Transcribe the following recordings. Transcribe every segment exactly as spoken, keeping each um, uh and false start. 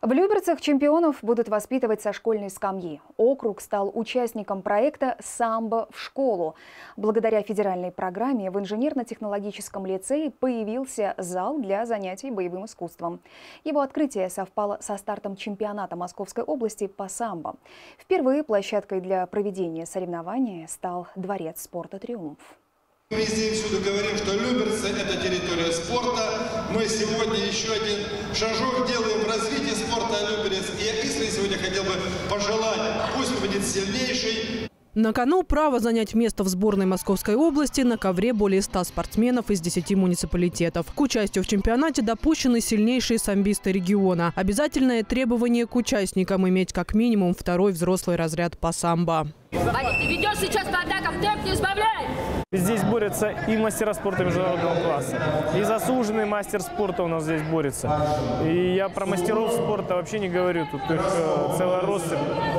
В Люберцах чемпионов будут воспитывать со школьной скамьи. Округ стал участником проекта «Самбо в школу». Благодаря федеральной программе в инженерно-технологическом лицее появился зал для занятий боевым искусством. Его открытие совпало со стартом чемпионата Московской области по самбо. Впервые площадкой для проведения соревнований стал дворец спорта «Триумф». Мы везде и всюду говорим, что Люберцы – это территория спорта. Мы сегодня еще один шажок делаем в развитии спорта Люберец. И я искренне сегодня хотел бы пожелать, пусть победит сильнейший. На кону право занять место в сборной Московской области. На ковре более ста спортсменов из десяти муниципалитетов. К участию в чемпионате допущены сильнейшие самбисты региона. Обязательное требование к участникам – иметь как минимум второй взрослый разряд по самбо. Ваня, ты ведешь сейчас по атакам, темп не избавляй! Здесь борются и мастера спорта международного класса, и заслуженный мастер спорта у нас здесь борется. И я про мастеров спорта вообще не говорю, тут их целая россыпь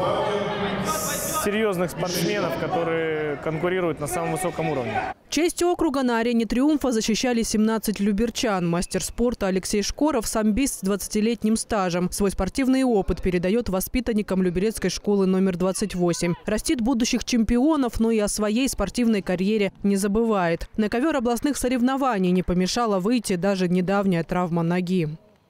серьезных спортсменов, которые конкурируют на самом высоком уровне. Честь округа на арене «Триумфа» защищали семнадцать люберчан. Мастер спорта Алексей Шкоров – самбист с двадцатилетним стажем. Свой спортивный опыт передает воспитанникам Люберецкой школы номер двадцать восемь. Растит будущих чемпионов, но и о своей спортивной карьере не забывает. На ковер областных соревнований не помешала выйти даже недавняя травма ноги.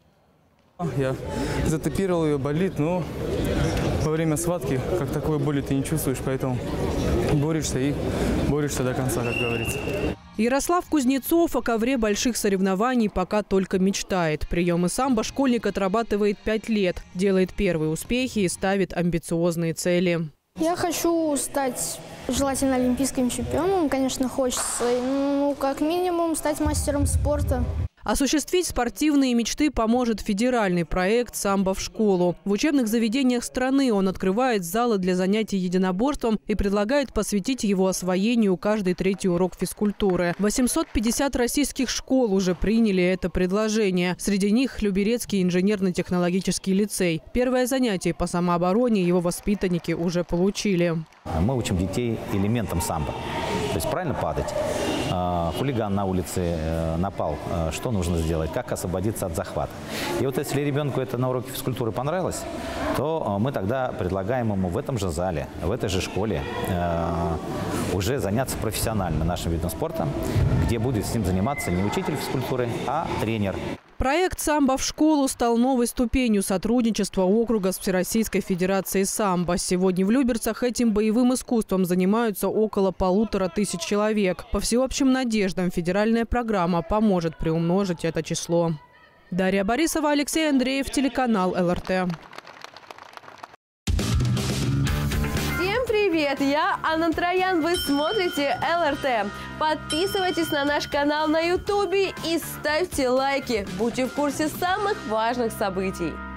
Я затопировал ее, болит, но во время схватки как такой боли ты не чувствуешь, поэтому борешься и борешься до конца, как говорится. Ярослав Кузнецов о ковре больших соревнований пока только мечтает. Приемы самбо школьник отрабатывает пять лет, делает первые успехи и ставит амбициозные цели. Я хочу стать желательно олимпийским чемпионом, конечно, хочется, ну, как минимум стать мастером спорта. Осуществить спортивные мечты поможет федеральный проект «Самбо в школу». В учебных заведениях страны он открывает залы для занятий единоборством и предлагает посвятить его освоению каждый третий урок физкультуры. восемьсот пятьдесят российских школ уже приняли это предложение. Среди них Люберецкий инженерно-технологический лицей. Первое занятие по самообороне его воспитанники уже получили. Мы учим детей элементам самбо. То есть правильно падать. Хулиган на улице напал, что нужно сделать, как освободиться от захвата. И вот если ребенку это на уроке физкультуры понравилось, то мы тогда предлагаем ему в этом же зале, в этой же школе уже заняться профессионально нашим видом спорта, где будет с ним заниматься не учитель физкультуры, а тренер. Проект «Самбо в школу» стал новой ступенью сотрудничества округа с Всероссийской Федерацией самбо. Сегодня в Люберцах этим боевым искусством занимаются около полутора тысяч человек. По всеобщим надеждам федеральная программа поможет приумножить это число. Дарья Борисова, Алексей Андреев, телеканал эл эр тэ. Привет, я Анна Троян, вы смотрите эл эр тэ. Подписывайтесь на наш канал на ютубе и ставьте лайки. Будьте в курсе самых важных событий.